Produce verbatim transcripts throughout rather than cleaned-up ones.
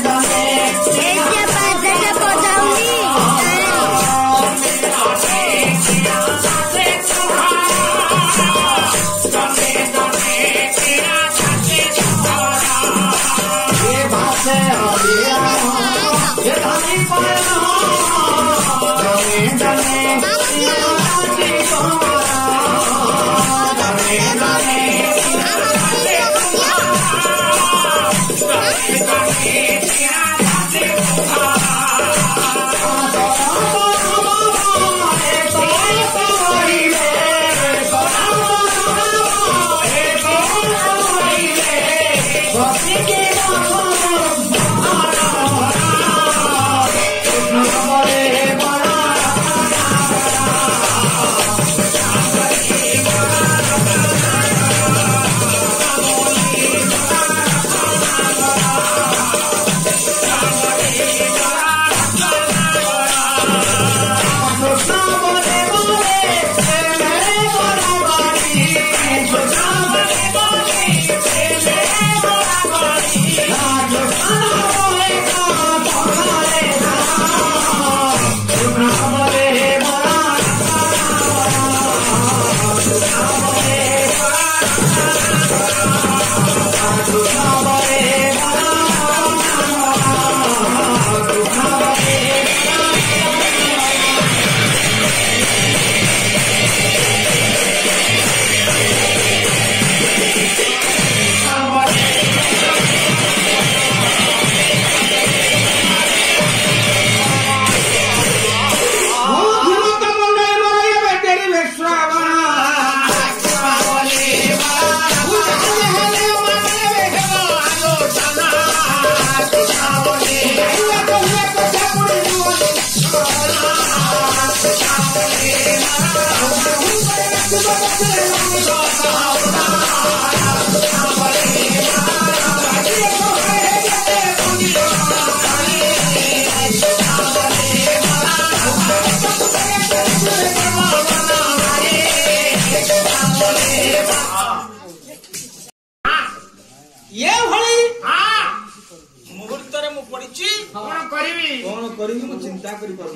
चिंता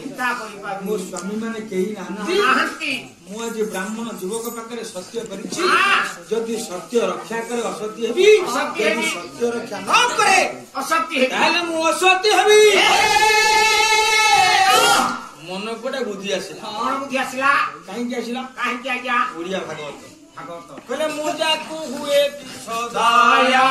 मो स्वामी मैंने कही ना मुझे ब्राह्मण युवक पाखे सत्य करी सत्य रक्षा करे असत्य हेबी सत्य रक्षा न करे असत्य मु असत्य हेबी मन गोटे बुद्धि आसला कौन बुद्धि आसला कहीं आसला कहीं आज्ञा ओडिया भागवत भागवत कहले मुजा को हुए सदाया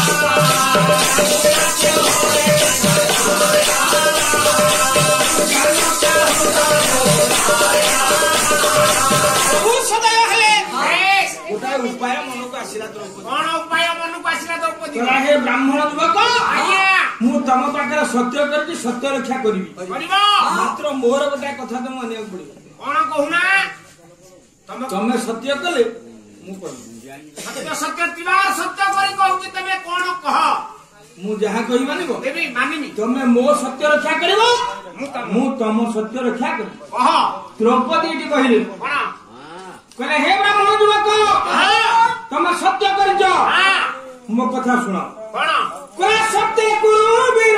उपाय मन को आसला द्रौपदी कौन उपाय मन को आसला द्रौपदी हे ब्राह्मण युवक मु तम पाखे सत्य करके सत्य रक्षा करी मात्र मोर गोटे कथा तुम मानिया पड़े कौन कहूना तमें सत्य कले मु सत्य सत्य सत्य करी कहूँ तमें कौन कह मु जहाँ कही मानिबो देबी मानिनी तमें मो सत्य रक्षा करिवो मु तम सत्य रक्षा करी कह द्रौपदी एटी कहिले कोन कहले हे ब्राह्मण युवक तमें सत्य कर मो कथा सुन कोन सत्य गुरु वीर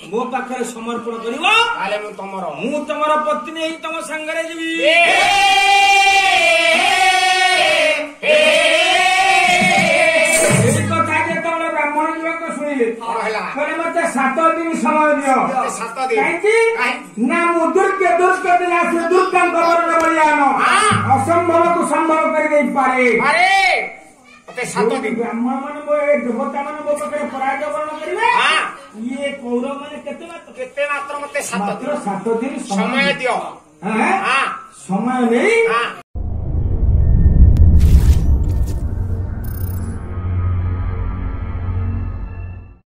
मो पाखे समर्पण कर मु तुमर पत्नी ही तुम संगे जी ब्राह्मण युवक शुणिले मत सात दिन समय दियो ना मु दुर्गे दुर्ग दुर्गा बलियान असंभव को संभव कर पारे ब्राह्मण मान देवता मान मो पाखे पराजय करण करेंगे ये कौरव मैंने केते मात्र मात्र मत सात सात दिन समय दियो समय नहीं